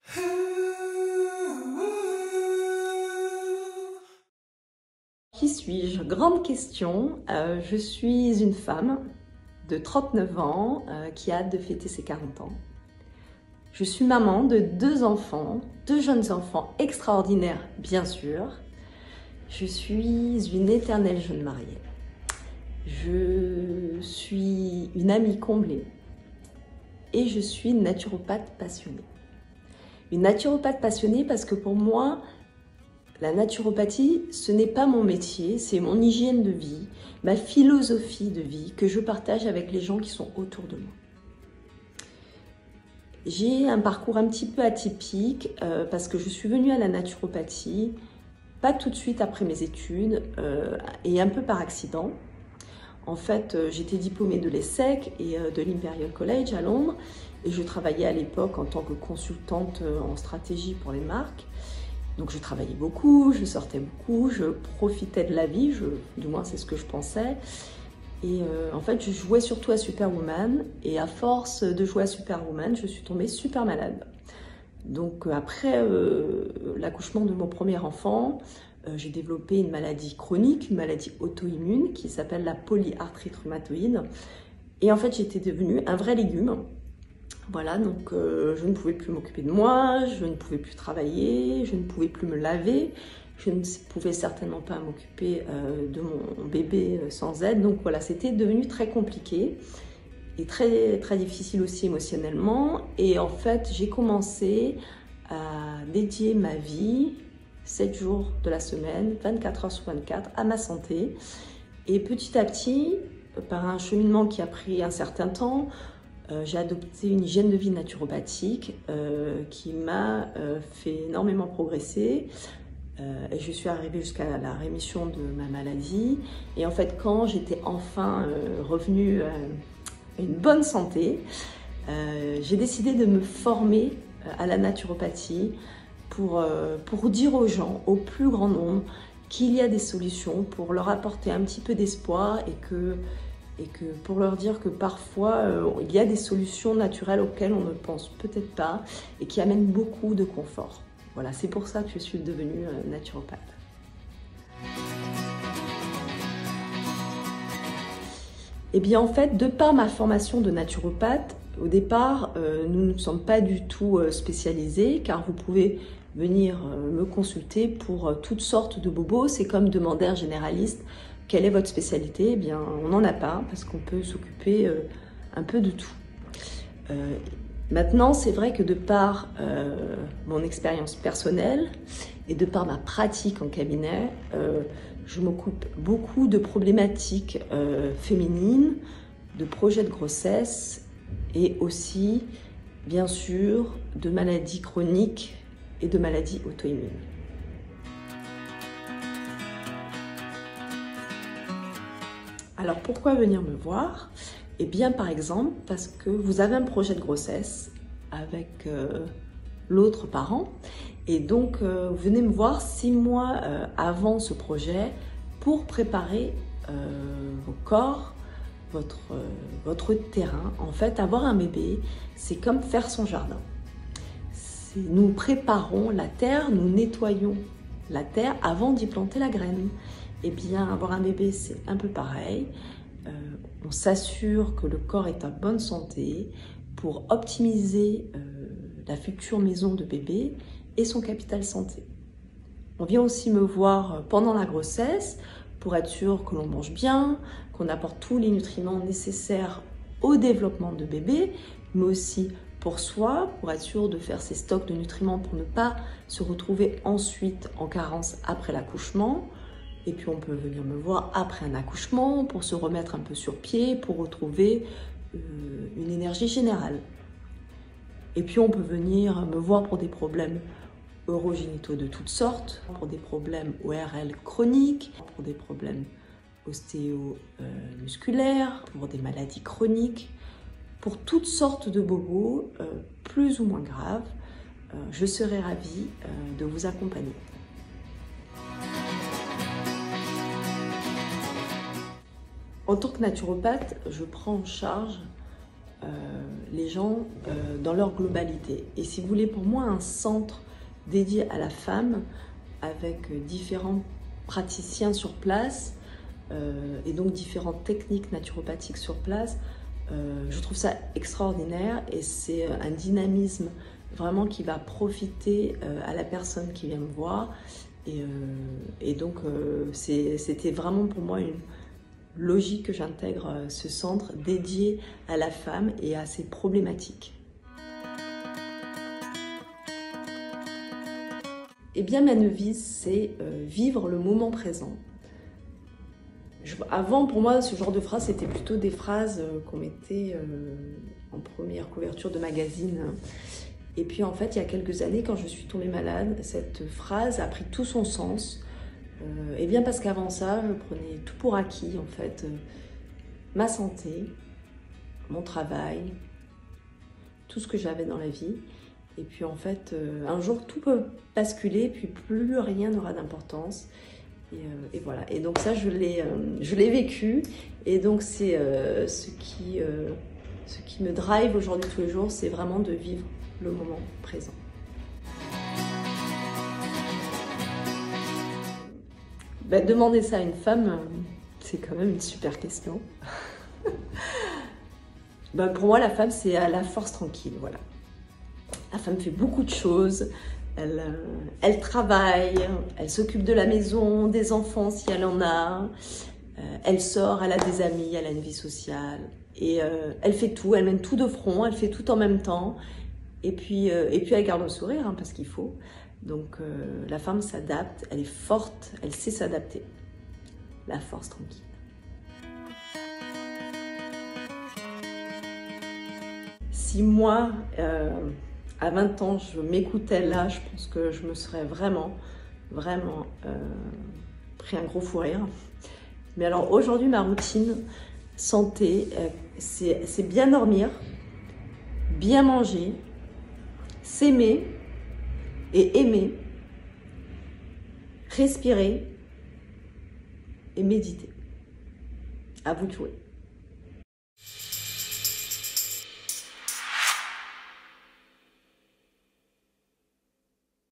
Qui suis-je? Grande question. Je suis une femme de 39 ans qui a hâte de fêter ses 40 ans. Je suis maman de 2 enfants, 2 jeunes enfants extraordinaires, bien sûr. Je suis une éternelle jeune mariée. Je suis une amie comblée et je suis une naturopathe passionnée. Une naturopathe passionnée parce que pour moi, la naturopathie, ce n'est pas mon métier, c'est mon hygiène de vie, ma philosophie de vie que je partage avec les gens qui sont autour de moi. J'ai un parcours un petit peu atypique parce que je suis venue à la naturopathie, pas tout de suite après mes études et un peu par accident. En fait, j'étais diplômée de l'ESSEC et de l'Imperial College à Londres et je travaillais à l'époque en tant que consultante en stratégie pour les marques. Donc je travaillais beaucoup, je sortais beaucoup, je profitais de la vie, du moins c'est ce que je pensais. Et en fait, je jouais surtout à Superwoman et à force de jouer à Superwoman, je suis tombée super malade. Donc après l'accouchement de mon premier enfant, j'ai développé une maladie chronique, une maladie auto-immune qui s'appelle la polyarthrite rhumatoïde. Et en fait, j'étais devenue un vrai légume. Voilà, donc je ne pouvais plus m'occuper de moi, je ne pouvais plus travailler, je ne pouvais plus me laver, je ne pouvais certainement pas m'occuper de mon bébé sans aide. Donc voilà, c'était devenu très compliqué et très, très difficile aussi émotionnellement. Et en fait, j'ai commencé à dédier ma vie 7 jours de la semaine, 24 heures sur 24, à ma santé. Et petit à petit, par un cheminement qui a pris un certain temps, j'ai adopté une hygiène de vie naturopathique qui m'a fait énormément progresser. Et je suis arrivée jusqu'à la rémission de ma maladie. Et en fait, quand j'étais enfin revenue à une bonne santé, j'ai décidé de me former à la naturopathie pour dire aux gens, au plus grand nombre, qu'il y a des solutions pour leur apporter un petit peu d'espoir et que pour leur dire que parfois il y a des solutions naturelles auxquelles on ne pense peut-être pas et qui amènent beaucoup de confort. Voilà, c'est pour ça que je suis devenue naturopathe. Et bien en fait, de par ma formation de naturopathe, au départ, nous ne sommes pas du tout spécialisés car vous pouvez venir me consulter pour toutes sortes de bobos. C'est comme demander à un généraliste quelle est votre spécialité. Eh bien, on n'en a pas parce qu'on peut s'occuper un peu de tout. Maintenant, c'est vrai que de par mon expérience personnelle et de par ma pratique en cabinet, je m'occupe beaucoup de problématiques féminines, de projets de grossesse et aussi, bien sûr, de maladies chroniques et de maladies auto-immunes. Alors pourquoi venir me voir? Eh bien par exemple parce que vous avez un projet de grossesse avec l'autre parent et donc vous venez me voir 6 mois avant ce projet pour préparer vos corps, votre terrain. En fait, avoir un bébé, c'est comme faire son jardin. Nous préparons la terre, nous nettoyons la terre avant d'y planter la graine. Eh bien, avoir un bébé, c'est un peu pareil. On s'assure que le corps est en bonne santé pour optimiser la future maison de bébé et son capital santé. On vient aussi me voir pendant la grossesse pour être sûr que l'on mange bien, qu'on apporte tous les nutriments nécessaires au développement de bébé, mais aussi pour soi, pour être sûr de faire ses stocks de nutriments pour ne pas se retrouver ensuite en carence après l'accouchement. Et puis on peut venir me voir après un accouchement pour se remettre un peu sur pied, pour retrouver une énergie générale. Et puis on peut venir me voir pour des problèmes urogénitaux de toutes sortes, pour des problèmes ORL chroniques, pour des problèmes ostéomusculaires, pour des maladies chroniques, pour toutes sortes de bobos, plus ou moins graves. Je serai ravie de vous accompagner. En tant que naturopathe, je prends en charge les gens dans leur globalité. Et si vous voulez, pour moi, un centre dédié à la femme, avec différents praticiens sur place, et donc différentes techniques naturopathiques sur place, je trouve ça extraordinaire et c'est un dynamisme vraiment qui va profiter à la personne qui vient me voir. Et donc c'était vraiment pour moi une logique que j'intègre ce centre dédié à la femme et à ses problématiques. Eh bien, ma devise, c'est vivre le moment présent. Avant, pour moi, ce genre de phrase, c'était plutôt des phrases qu'on mettait en première couverture de magazine. Et puis, en fait, il y a quelques années, quand je suis tombée malade, cette phrase a pris tout son sens. Et bien parce qu'avant ça, je prenais tout pour acquis, en fait. Ma santé, mon travail, tout ce que j'avais dans la vie. Et puis, en fait, un jour, tout peut basculer, puis plus rien n'aura d'importance. Et voilà, et donc ça je l'ai vécu, et donc c'est ce qui me drive aujourd'hui tous les jours, c'est vraiment de vivre le moment présent. Ben, demander ça à une femme, c'est quand même une super question. Ben, pour moi, la femme, c'est la force tranquille, voilà. La femme fait beaucoup de choses. Elle travaille, elle s'occupe de la maison, des enfants si elle en a, elle sort, elle a des amis, elle a une vie sociale, et elle fait tout, elle mène tout de front, elle fait tout en même temps, et puis elle garde le sourire, hein, parce qu'il faut. Donc la femme s'adapte, elle est forte, elle sait s'adapter. La force tranquille. Si moi, à 20 ans, je m'écoutais là, je pense que je me serais vraiment pris un gros fou rire. Mais alors aujourd'hui, ma routine santé, c'est bien dormir, bien manger, s'aimer et aimer, respirer et méditer. À vous de jouer.